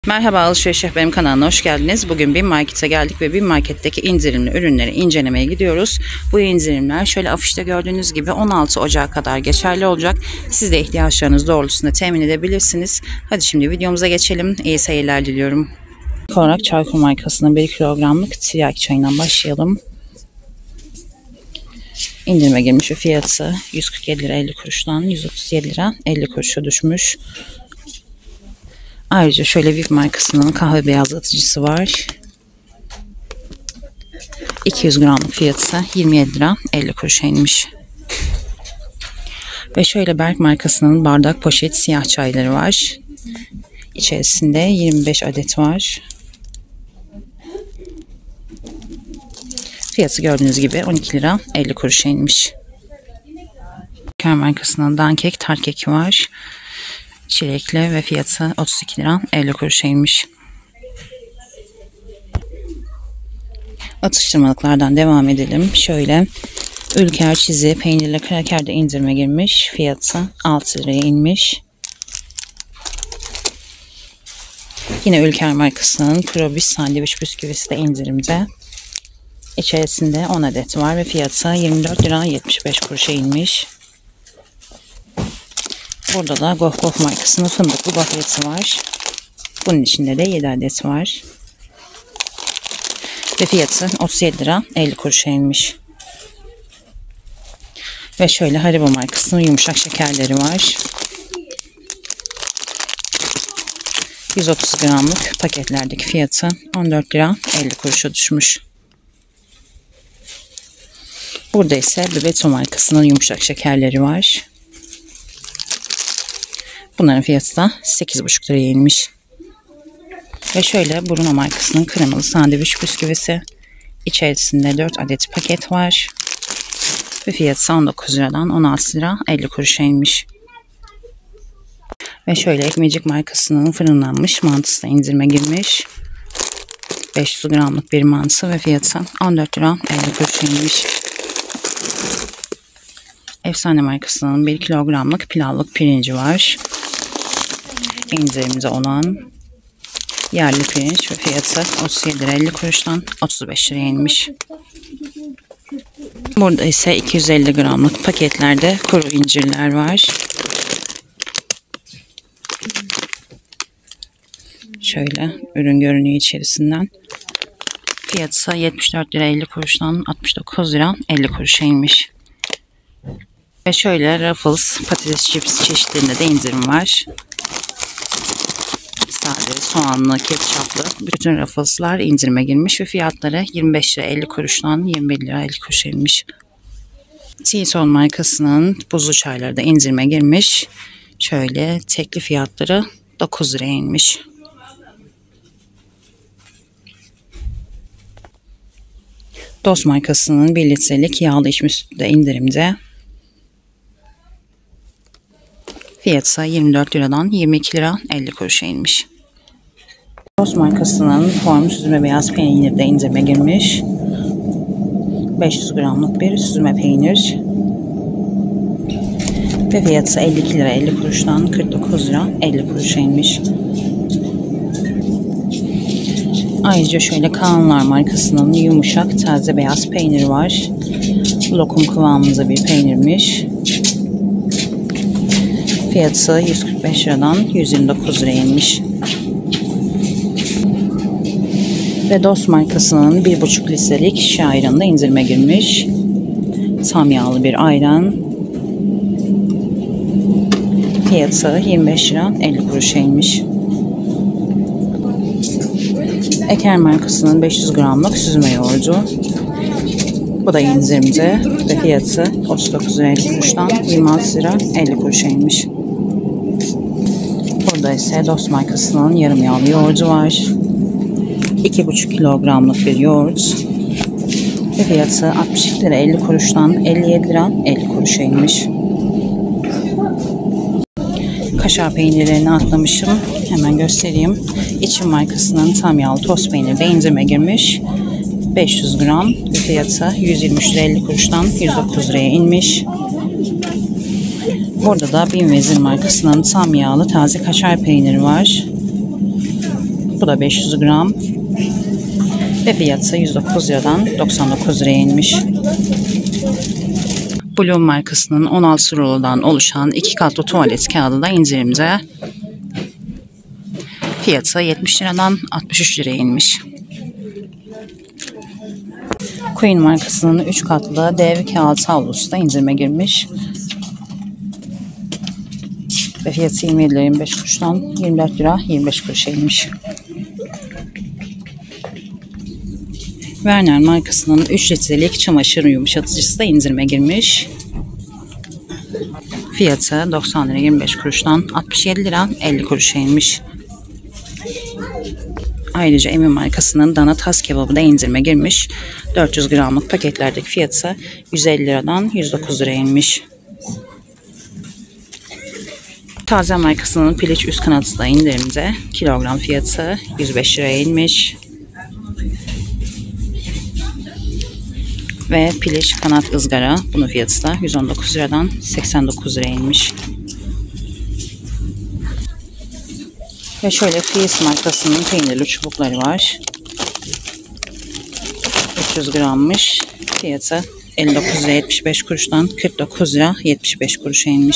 Merhaba Alışveriş Rehberim kanalına hoş geldiniz. Bugün BİM Market'e geldik ve BİM Market'teki indirimli ürünleri incelemeye gidiyoruz. Bu indirimler şöyle afişte gördüğünüz gibi 16 Ocak'a kadar geçerli olacak. Siz de ihtiyaçlarınız doğrultusunda temin edebilirsiniz. Hadi şimdi videomuza geçelim. İyi seyirler diliyorum. İlk olarak Çaykur markasının 1 kilogramlık tiryaki çayından başlayalım. İndirime girmiş ve fiyatı 147 lira 50 kuruştan 137 lira 50 kuruşa düşmüş. Ayrıca şöyle VIP markasının kahve beyazlatıcısı var. 200 gramlık fiyatı 27 lira 50 kuruşa inmiş. Ve şöyle Berk markasının bardak poşet siyah çayları var. İçerisinde 25 adet var. Fiyatı gördüğünüz gibi 12 lira 50 kuruşa inmiş. Berk markasının dankek tart keki var. Çilekli ve fiyatı 32 lira 50 kuruşa inmiş. Atıştırmalıklardan devam edelim. Şöyle Ülker çizi peynirli kraker de indirime girmiş. Fiyatı 6 liraya inmiş. Yine Ülker markasının Krobis sandviç bisküvisi de indirimde. İçerisinde 10 adet var ve fiyatı 24 lira 75 kuruşa inmiş. Burada da Goh Goh markasının fındıklı gofreti var. Bunun içinde de 7 adet var. Ve fiyatı 37 lira 50 kuruşa inmiş. Ve şöyle Haribo markasının yumuşak şekerleri var. 130 gramlık paketlerdeki fiyatı 14 lira 50 kuruşa düşmüş. Burada ise Bebeto markasının yumuşak şekerleri var. Bunların fiyatı da 8,5 liraya inmiş. Ve şöyle Bruno markasının kremalı sandviç bisküvisi. İçerisinde 4 adet paket var. Ve fiyatı 19 liradan 16 lira 50 kuruşa inmiş. Ve şöyle Ekmecik markasının fırınlanmış mantısı da indirime girmiş. 500 gramlık bir mantı ve fiyatı 14 lira 50 kuruşa inmiş. Efsane markasının 1 kilogramlık pilavlık pirinci var. İndirimde olan yerli pirinç ve fiyatı 37 lira 50 kuruştan 35 liraya inmiş. Burada ise 250 gramlık paketlerde kuru incirler var. Şöyle ürün görünüyor içerisinden. Fiyatı 74 lira 50 kuruştan 69 lira 50 kuruşa inmiş. Ve şöyle Ruffles patates chips çeşitlerinde de indirim var. Sade, soğanlı, ketçaplı bütün Ruffles'lar indirime girmiş ve fiyatları 25 lira 50 kuruştan 21 lira 50 kuruşa inmiş. Tilton markasının buzlu çayları da indirime girmiş. Şöyle tekli fiyatları 9 liraya inmiş. Dost markasının 1 litrelik yağlı içme sütü de indirimde. Fiyatı 24 liradan 22 lira 50 kuruşa inmiş. Dost markasının form süzme beyaz peyniri de indirime girmiş. 500 gramlık bir süzme peynir. Ve fiyatı 52 lira 50 kuruştan 49 lira 50 kuruşa inmiş. Ayrıca şöyle Kaanlar markasının yumuşak taze beyaz peyniri var. Lokum kıvamında bir peynirmiş. Fiyatı 145 liradan 129 liraya inmiş. Ve Dost markasının 1,5 litrelik şişe ayranı da indirime girmiş. Tam yağlı bir ayran. Fiyatı 25 lira 50 kuruşa inmiş. Eker markasının 500 gramlık süzme yoğurdu. Bu da indirimde ve fiyatı 39 lira 50 kuruştan 26 lira 50 kuruşa inmiş. Burada ise Dost markasının yarım yağlı yoğurdu var. 2,5 kilogramlık bir yoğurt. Ve fiyatı 62 lira 50 kuruştan 57 lira 50 kuruşa inmiş. Kaşar peynirlerini atlamışım. Hemen göstereyim. İçim markasının tam yağlı tost peyniri de indirime girmiş. 500 gram ve fiyatı 123 lira 50 kuruştan 109 liraya inmiş. Burada da Bin Vezir markasının tam yağlı taze kaşar peyniri var. Bu da 500 gram. Ve fiyatı 109 liradan 99 liraya inmiş. Bloom markasının 16 rulodan oluşan 2 katlı tuvalet kağıdı da indirimde. Fiyatı 70 liradan 63 liraya inmiş. Queen markasının 3 katlı dev kağıt havlusu da indirime girmiş. Ve fiyatı 27 lira 25 kuruştan 24 lira 25 kuruşa inmiş. Werner markasının 3 litrelik çamaşır yumuşatıcısı da indirime girmiş. Fiyatı 90 lira 25 kuruştan 67 lira 50 kuruşa inmiş. Ayrıca Emin markasının dana tas kebabı da indirime girmiş. 400 gramlık paketlerdeki fiyatı 150 liradan 109 liraya inmiş. Taze markasının piliç üst kanadı da indirimde. Kilogram fiyatı 105 liraya inmiş. Ve piliç kanat ızgara, bunun fiyatı da 119 liradan 89 liraya inmiş. Ve şöyle Fiyes markasının peynirli çubukları var. 300 grammış. Fiyatı 59 lira 75 kuruştan 49 lira 75 kuruşa inmiş.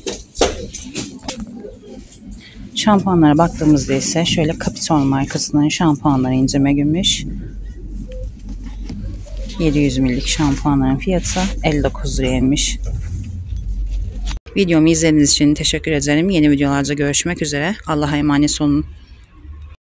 Şampuanlara baktığımızda ise şöyle Capiton markasının şampuanları indirime girmiş. 700 ml'lik şampuanların fiyatı 59 liraya inmiş. Videomu izlediğiniz için teşekkür ederim. Yeni videolarda görüşmek üzere. Allah'a emanet olun.